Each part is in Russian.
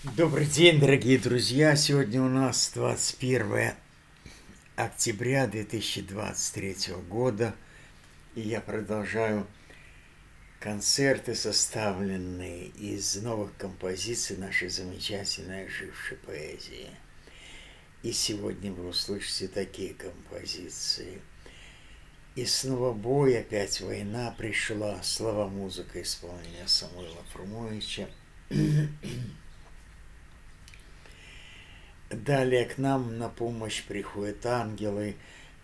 Добрый день, дорогие друзья! Сегодня у нас 21 октября 2023 года, и я продолжаю концерты, составленные из новых композиций нашей замечательной ожившей поэзии. И сегодня вы услышите такие композиции. И снова бой, опять война пришла, слова, музыка, исполнение Самуила Фрумовича. Далее к нам на помощь приходят ангелы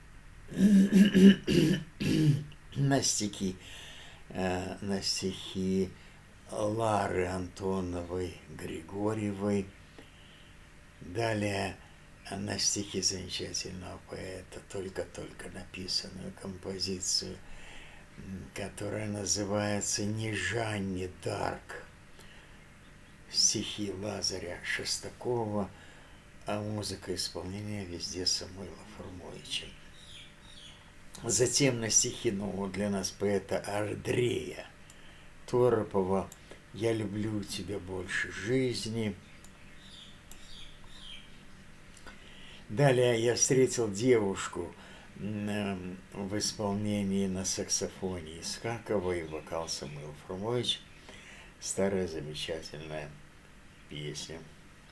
на стихи Лары Антоновой Григорьевой. Далее на стихи замечательного поэта, только-только написанную композицию, которая называется «Не Жанне Дарк». Стихи Лазаря Шестакова, а музыка исполнения везде Самуила Фрумовича. Затем на стихи нового для нас поэта Андрея Торопова «Я люблю тебя больше жизни». Далее «Я встретил девушку» в исполнении на саксофоне Искакова и вокал Самуил Фрумович. Старая замечательная песня.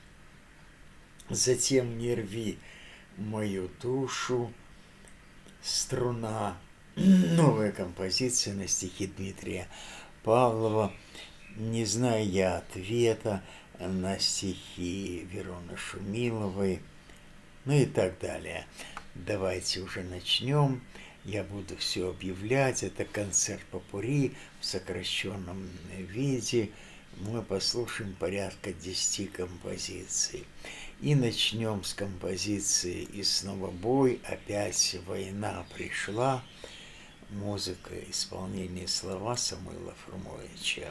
Затем «Не рви мою душу», «Струна», новая композиция на стихи Дмитрия Павлова, «Не знаю я ответа» на стихи Вероны Шумиловой, ну и так далее. Давайте уже начнем. Я буду все объявлять. Это концерт попурри в сокращенном виде. Мы послушаем порядка 10 композиций. И начнем с композиции «И снова бой, опять война пришла». Музыка, исполнение, слова Самуила Фрумовича.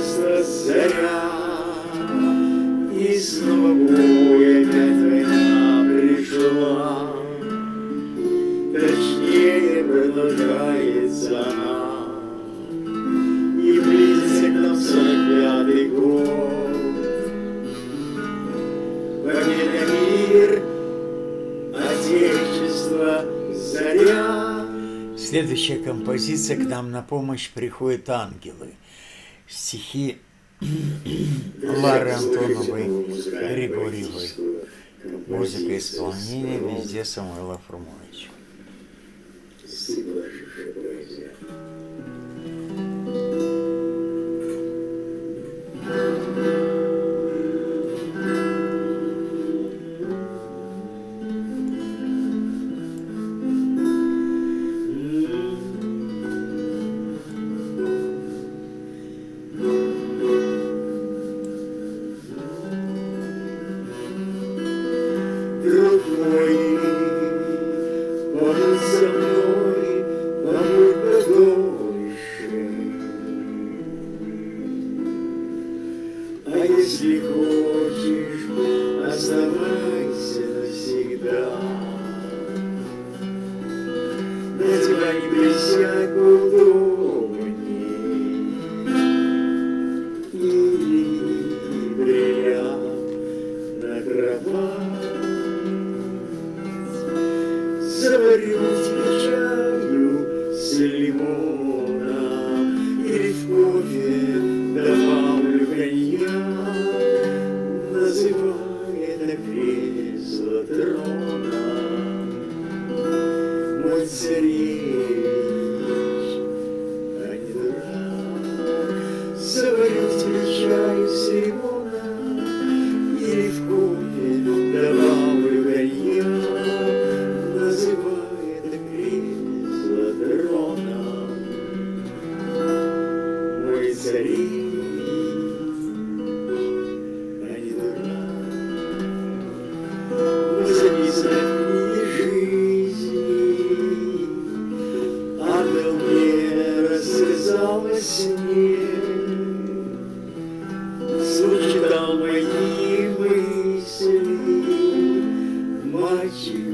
Отечество заря, и снова бой, опять война пришла. Точнее, продолжается она, и близится к нам 45-й год. Победа, мир, Отечество заря. Следующая композиция «К нам на помощь приходят ангелы». Стихи Лары Антоновой, Григорьевой. Музыка и исполнение везде Самуила Фрумовича. Если хочешь, оставайся навсегда. На тебя не присядь поудобней, или приляг на кровать. Заварю тебе чаю с лимоном, или в кофе добавлю коньяк. Называй это кресло троном, мой царевич, а не дурак. Заварю тебе чаю с лимоном, или в кофе добавлю коньяк. Называй это кресло троном, мой царевич. Сочетал мои мысли, мальчик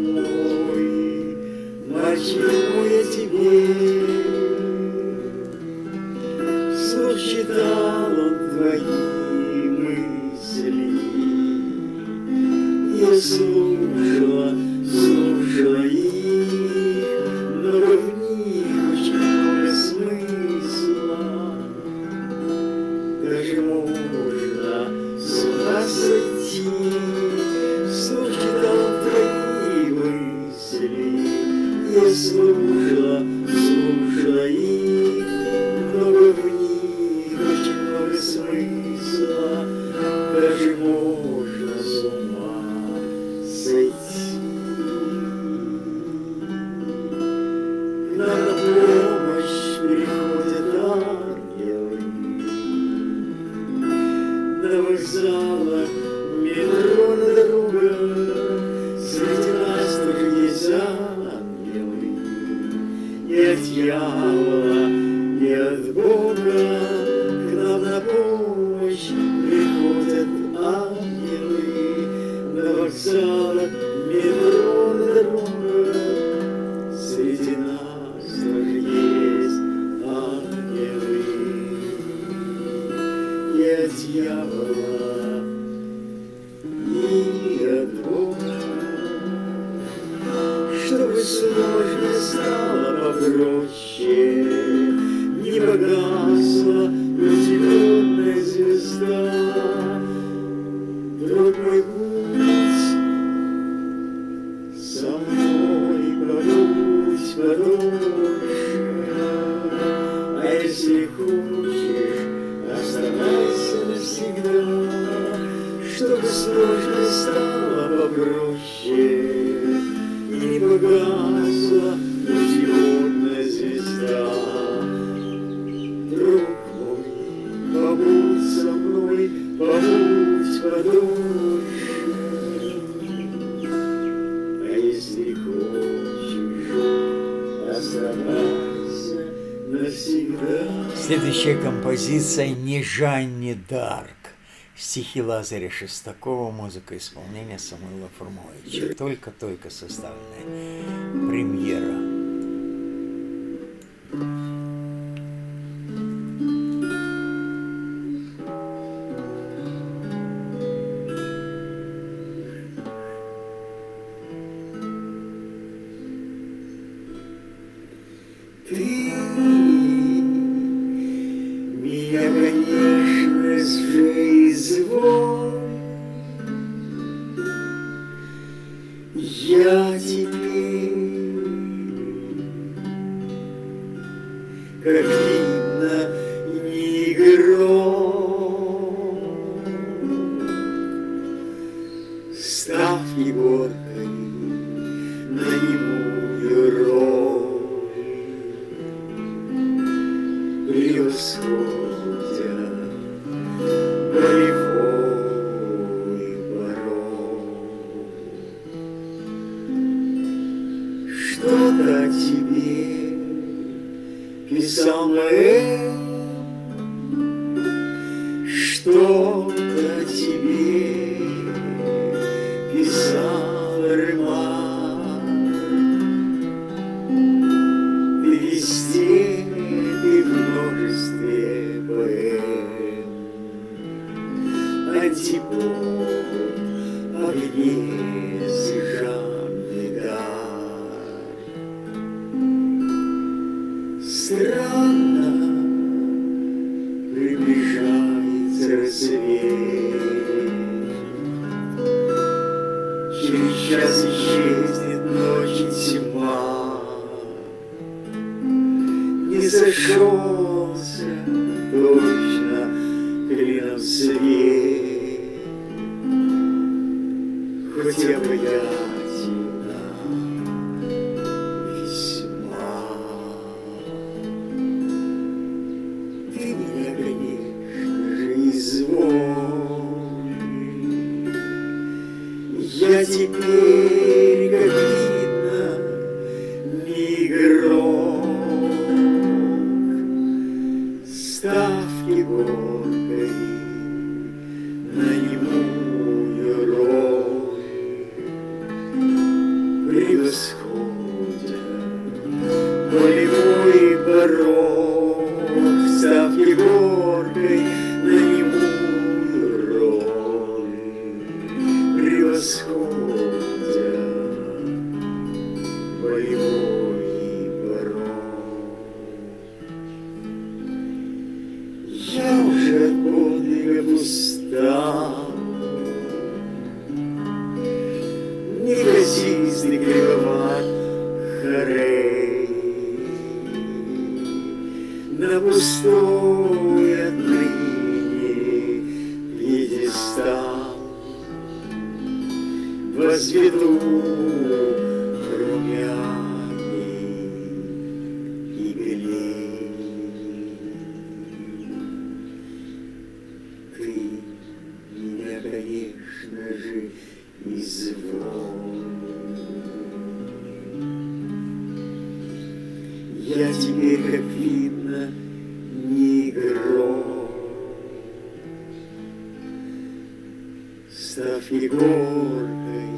мой, я тебе. Сочетал он твои мысли, я слушала их, много в них, очень много смысла. Даже можно с ума сойти, сочетал твои мысли. Я слушала их, много в них, очень много смысла. Даже можно с ума сойти. Нам на помощь приходят ангелы. На вокзалах, метро, на дорогах среди нас тоже есть ангелы. И от дьявола, и от Бога к нам на помощь приходят ангелы. На вокзалах, метро, на дорогах среди нас тоже есть ангелы. И от дьявола, и от Бога, чтобы сложно стало попроще, не погасла зеленая звезда. Друг мой, будь со мной, побудь подольше, а если хочешь, оставайся навсегда, чтобы сложно стало попроще, и не погасла зеленая звезда. Друг мой, побудь со мной, побудь подольше, а если хочешь, оставайся навсегда. Следующая композиция «Ни Жанне Дарк». Стихи Лазаря Шестакова, музыка исполнения Самуила Фрумовича. Только-только составленная премьера. Я теперь, как видно, не игрок, став Егоркой на немую роль, превосходя болевой порог. Что-то о тебе писал Ноэль, что-то о тебе писал Ремар. Ты везде, ты в множестве поэм, антипод, Агнес и Жанны Дарк. Странно приближается рассвет, через час исчезнет ночь и тьма. Не сошелся точно клином свет, хоть обаятельно весьма. Ты меня, конечно же, изволь, я теперь, как видно, не игрок, став Егоркой на немую роль, превосходя болевой порог, став Егоркой на немую роль, превосходя болевой порог. Я уже от подвига устал, неказистый кривоват хорей, на пустой отныне пьедестал возведу румяный юбилей. Ты меня, конечно же, изволь, я теперь, как видно, не игрок, став Егоркой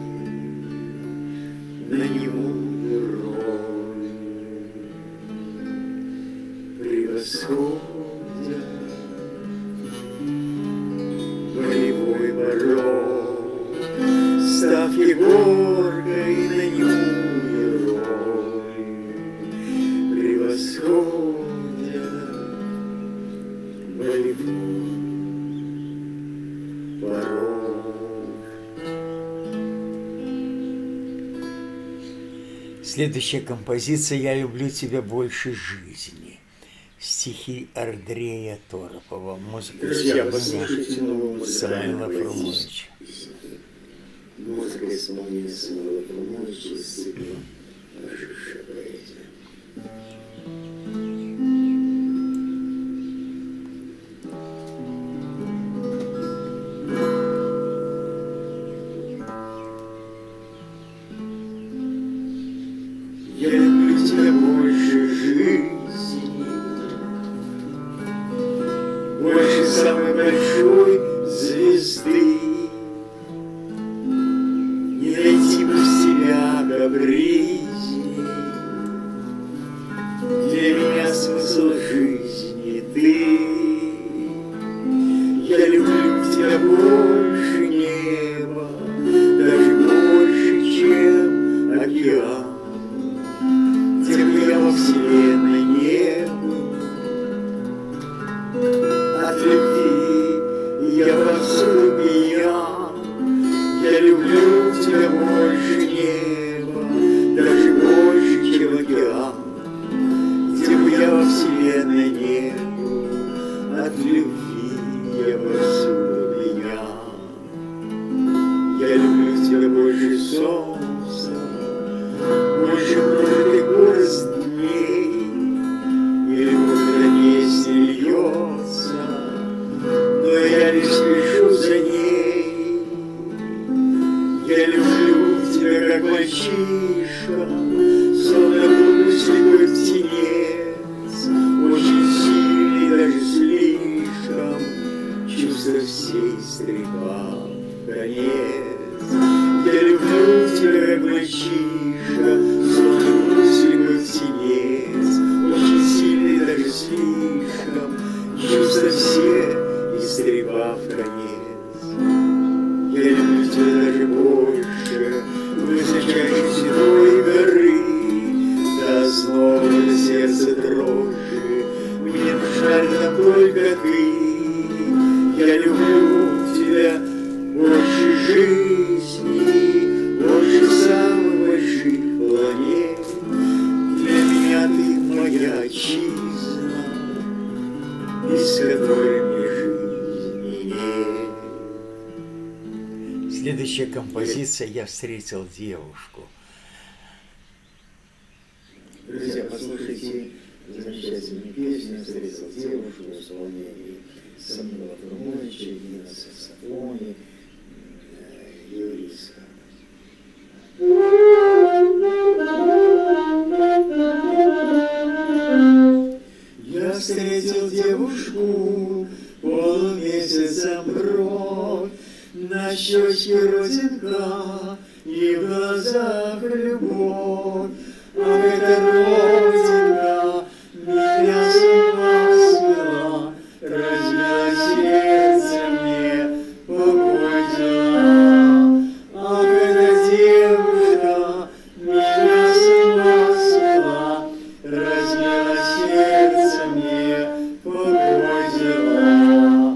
на немую роль, превосходя болевой порог, став Егоркой на немую роль, превосходя болевой порог. Следующая композиция «Я люблю тебя больше жизни». Стихи Андрея Торопова, музыка исполнения Самуила Фрумовича. Музыка исполнения Самуила Фрумовича из цикла «Ожившая поэзия». Я люблю тебя больше жизни, Я люблю тебя больше неба, даже больше, чем океан. Где бы я во вселенной не был, от любви я повсюду пьян. Я люблю тебя больше неба, даже больше, чем океан. Где бы я во вселенной не был, от любви я повсюду пьян. Я люблю тебя больше солнца, больше прожитых горсть дней, и любовь до песни льется, но я лишь спешу за ней. Я люблю тебя, как мальчишка, словно глупый слепой птенец, очень сильный, даже слишком, чувства всей стрельба в конец. Я люблю тебя, как мальчишка, словно глупый слепой птенец, очень сильный, даже слишком, чувства все и стрельба в конец. Я люблю тебя даже больше высочайшей седой горы, до снова до сердца дрожи, мне нужна там только ты. Я люблю тебя больше жизни, больше самых больших планет. Для меня ты моя отчизна, без которой мне жизни нет. Следующая композиция «Я встретил девушку». Друзья, послушайте замечательную песню «Я встретил девушку» в исполнении Самуила Фрумовича и на саксофоне Юриска. Я встретил девушку полумесяцем брод, на щечке родинка и в глазах любовь. Ах, эта родинка меня с ума свела, разбила сердце мне покой взяла. Ах, эта девушка меня с ума свела, разбила сердце мне покой взяла.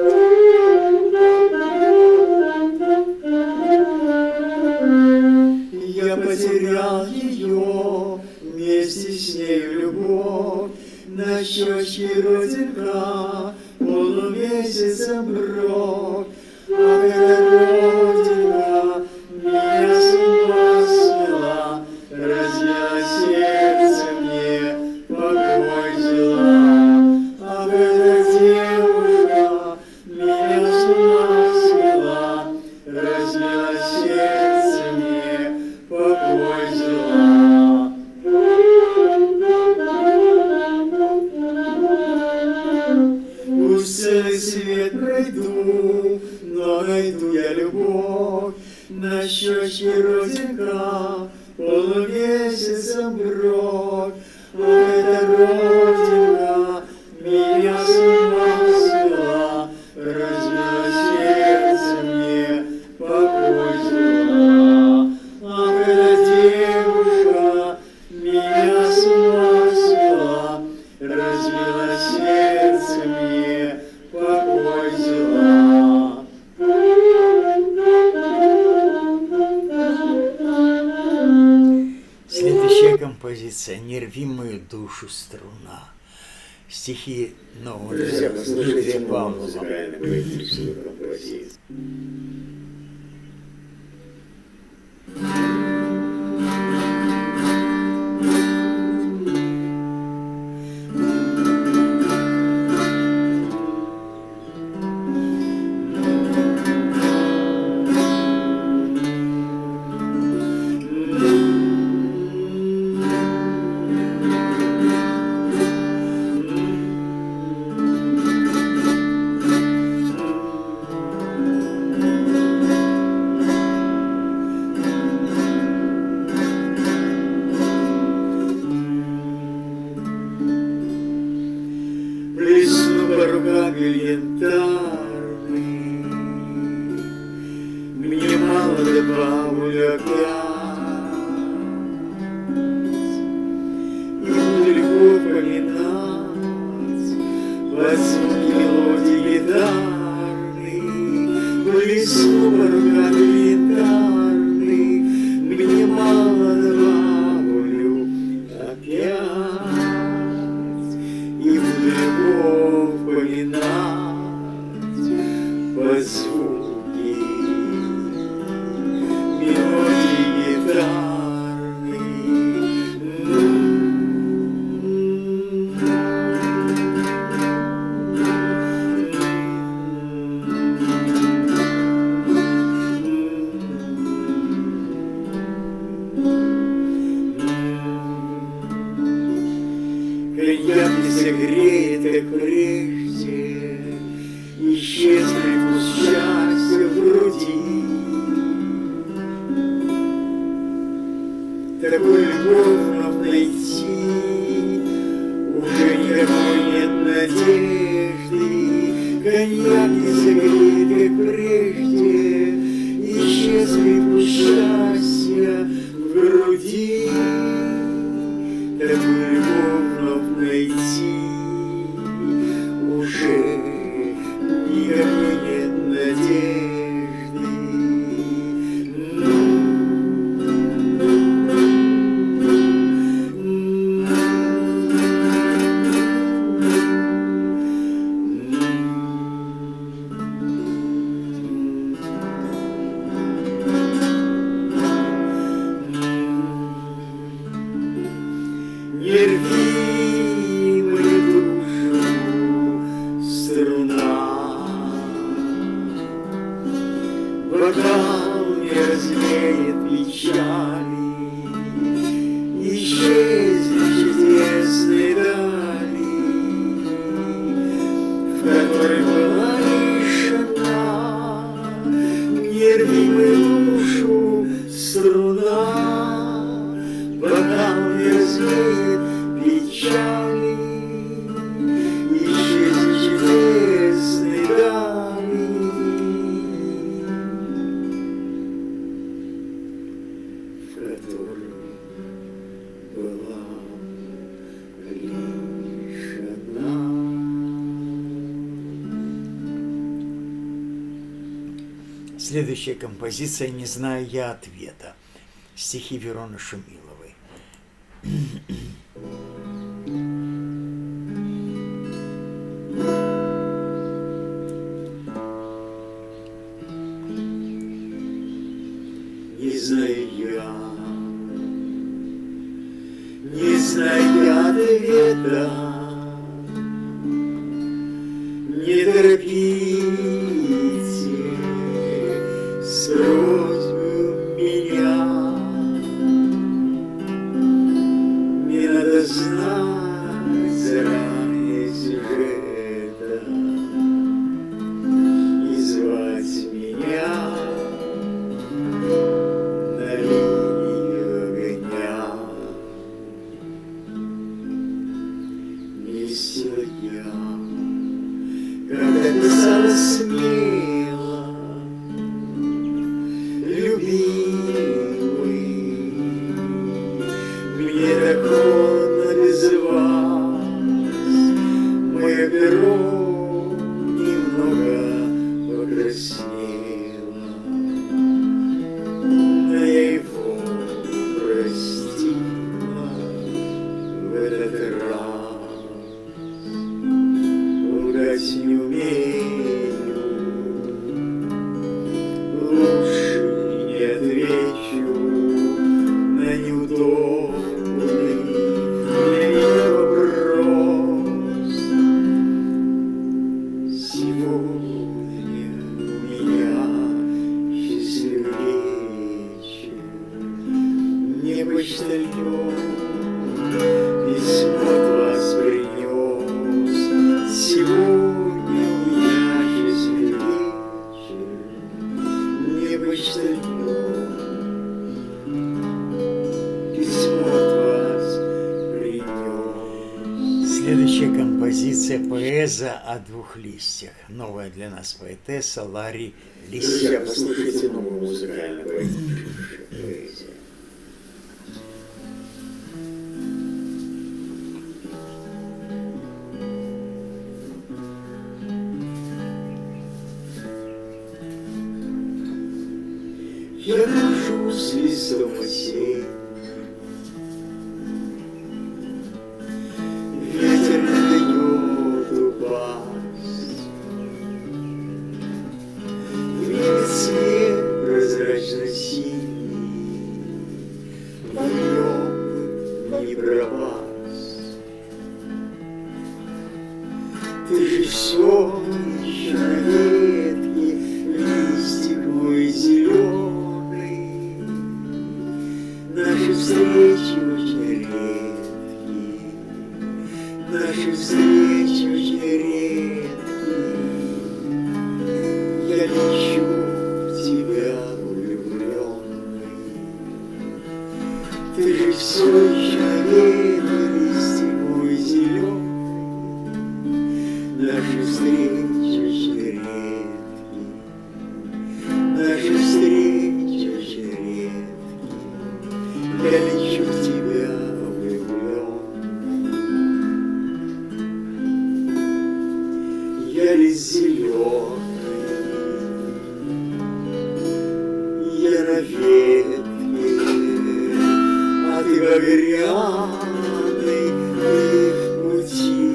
Я потерял ее, вместе с ней любовь, на щечке родинка, полумесяцем бровь. Ах, эта родинка меня с ума свела, разбила сердце мне покой взяла. Ах, эта девушка меня с ума свела, разбила сердце мне покой взяла. Пусть целый свет пройду, но найду я любовь, на щечке родинка, полумесяцем бровь. Ах, эта родинка меня с ума свела, разбила сердце мне покой взяла. Ах, эта девушка меня с ума свела, разбила сердце мне покой взяла. Следующая композиция «Не рви мою душу, струна». Стихи нового Друзья, послушайте Дмитрия Павлова. музыкально-поэтическую композицию. лесу поругать янтарный, мне мало добавлю опять, и буду любовь поминать по звуки мелодии гитарной. Коньяк не согреет, как прежде, исчез привкус счастья в груди. Такой любовь вновь найти уже никакой нет надежды. Коньяк не согреет, как прежде, исчез привкус счастья в груди. Такую любовь вновь найти уже никакой нет надежды. Не рви мою душу, струна, бокал не развеет печали, исчезли чудесные дали, в которой была лишь одна. Не рви мою душу, струна, бокал не развеет печали, исчезли чудесные дали, в которой была лишь одна. Следующая композиция «Не знаю я ответа». Стихи Вероны Шумиловой. Не знаю я ответа, не торопите с просьбой меня. Мне надо знать заранее сюжета и звать меня на линию огня. Не сила я, когда писала смело, любимый, мне так холодно без вас, мое перо немного покраснело, но я его простила в этот раз. Лгать не умею, лучше не отвечу на неудобный для меня вопрос. Сегодня у меня счастливый вечер, не почтальон письмо от вас принес. Сегодня у меня счастливый вечер, не почтальон письмо от вас принес. Следующая композиция «Поэза о двух листьях». Новая для нас поэтесса Ларри Лисия. Друзья, послушайте новую музыкальную поэзию. Я кружу с листом осенним, ветер не дает упасть. В небе цвет прозрачно-синий, в нем не пропасть. Ты же все еще на ветке, листик мой зеленый. Наши встречи очень редкие, наши встречи очень редкие. Я лечу в тебя влюбленный. Ты же все еще на ветке, листик мой зеленый. Наши встречи очень редкие, наши встречи очень редкие. Я лечу в тебя влюбленный. Я лист зеленый, я на ветке, а ты багряный, ты в пути.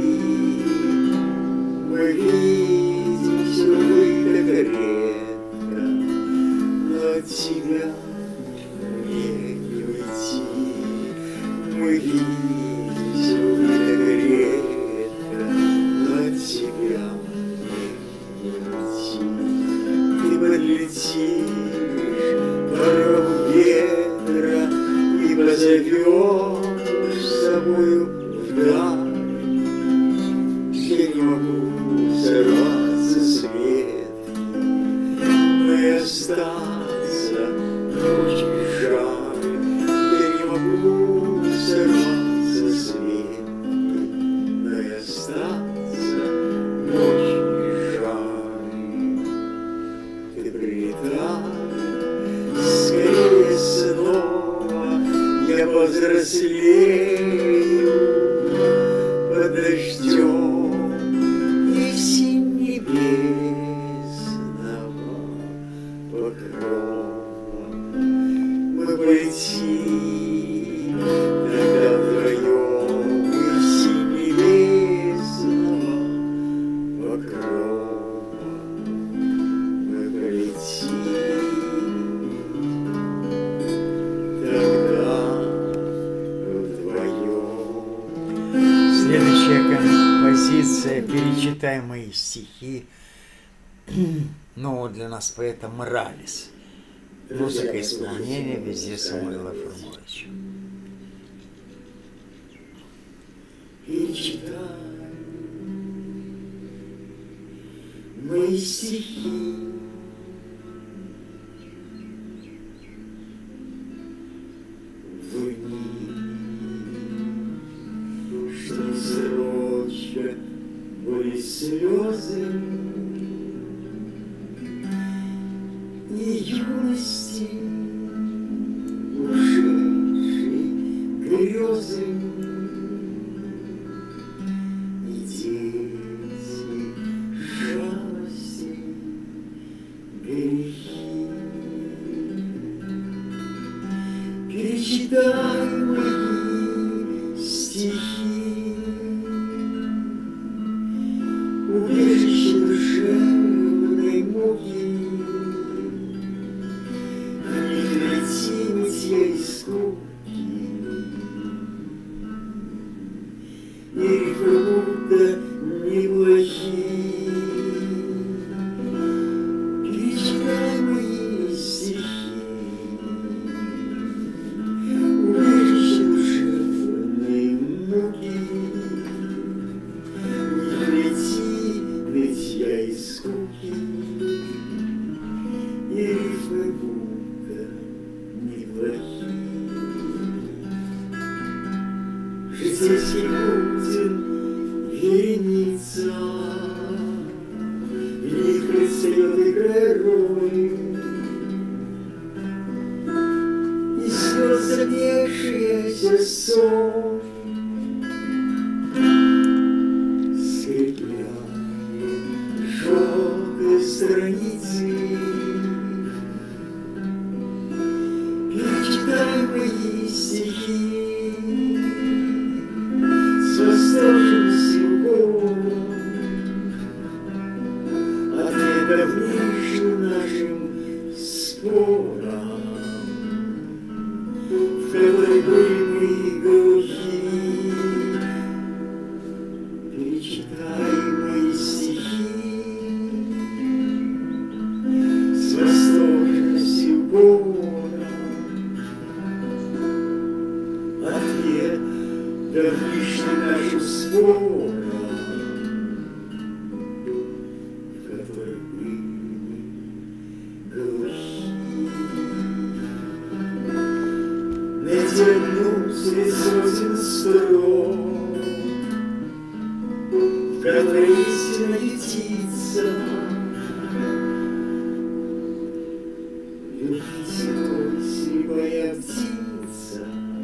Мы видимся, мы так редко, но от тебя мне не уйти. Мы видимся, мы так редко, но от тебя мне не уйти. Ты подлетишь порыву ветра и позовешь с собою вдаль. Я не могу сорваться с ветки, но и остаться очень жаль. Я не могу сорваться с ветки, но и остаться очень жаль. Ты прилетай скорее снова, я повзрослею под дождем небесного покрова. Мы полетим тогда вдвоем из небесного покрова. Мы полетим тогда вдвоем. Следующая композиция «Перечитай мои стихи». Ну, для нас поэта Моралес. Музыка и исполнение везде Самуила Фрумовича. Перечитай мои стихи, в дни, что не срочно были слезы и юности, ушедшие грезы, и дети, жалости, грехи. Перечитай мои стихи, убежище душевной муки. Не найти мытья и скуки, и рифмы будто неплохие. Перечитай мои стихи, убежище душевной муки. Не найти нытья и скуки, и рифмы будто неплохие. Житейский Путин, вереница, вихрь встает игрой, и слез замешившийся сон скрепляет желтые страницы. стихи с восторженностью года, ответ давнишним нашим спорам, в которой были мы глухи. Перечитай мои стихи с восторженностью года, ответ давнишним нашим спорам, в которых были мы глухи. Натянул средь сотен строк, в которой истина ютится. Вернись, мой, слепая птица,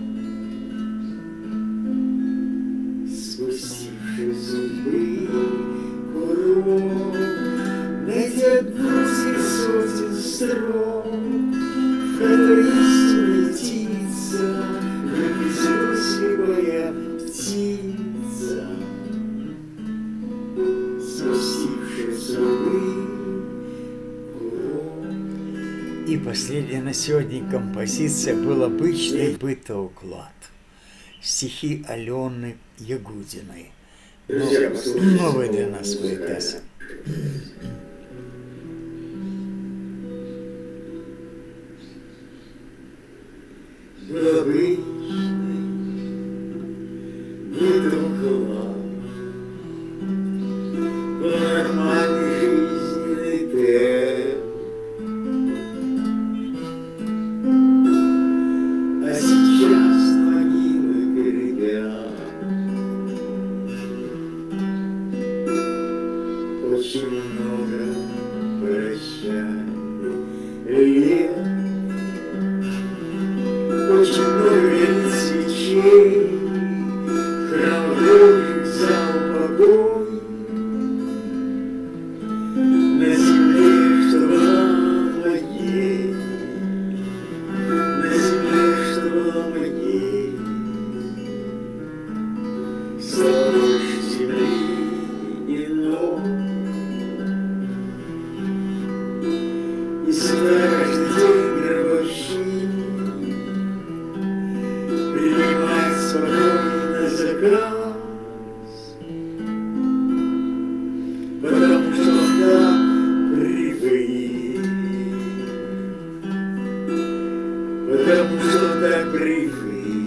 спустившая судьбы курок. Натянул средь сотен строк, в которой истина ютится. Вернись, слепая птица, спустившая судьбы курок. И последняя на сегодня композиция был обычный бытоуклад. Стихи Алены Ягудиной. Друзья, послушайте Новая для слово нас музыкальное. поэтесса. Был обычный бытоуклад, был нормальный жизненный темп. А сейчас могилы гребят, очень много прощальных лет, очень много свечей, храм Божий, зал покой. На земле, что была могиль, на земле, что была могиль, стало больше земли и ног. И сюда каждый день гробовщик принимать спокойно заказ, потому что он там привык, потому что он так привык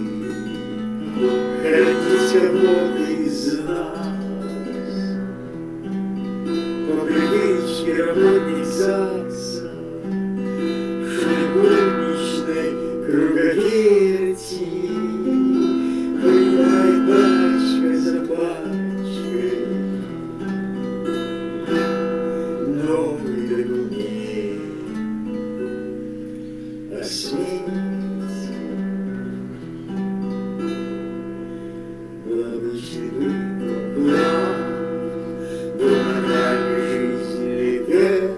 хранить кого-то из нас. По привычке работник ЗАГСа, шумной круговерти, принимает пачка за пачкой новый документ о смерти. Был обычный бытоуклад, был нормальный жизненный темп.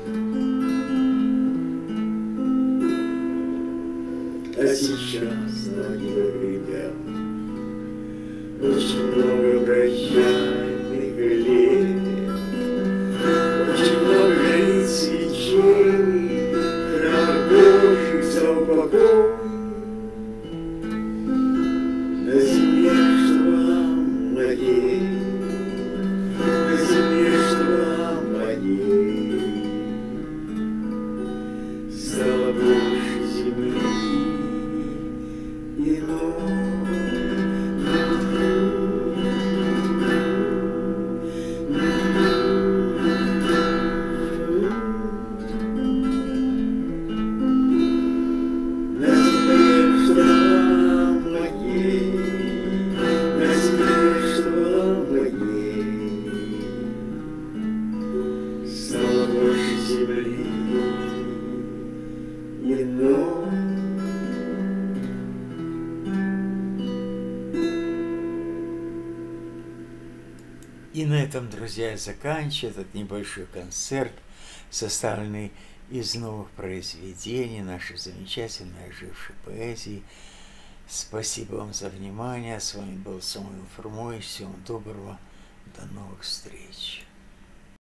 А сейчас могилы гребят, очень много прощальных лет, очень много горит свечей, храм Божий, зал покой. На земле, что была могиль, на земле, что была могиль, стало больше земли и ног. На земле, что была могиль, на земле, что была могиль, стало больше земли и ног. И на этом, друзья, я заканчиваю этот небольшой концерт, составленный из новых произведений нашей замечательной ожившей поэзии. Спасибо вам за внимание. С вами был Самуил Фурмой. Всего доброго. До новых встреч.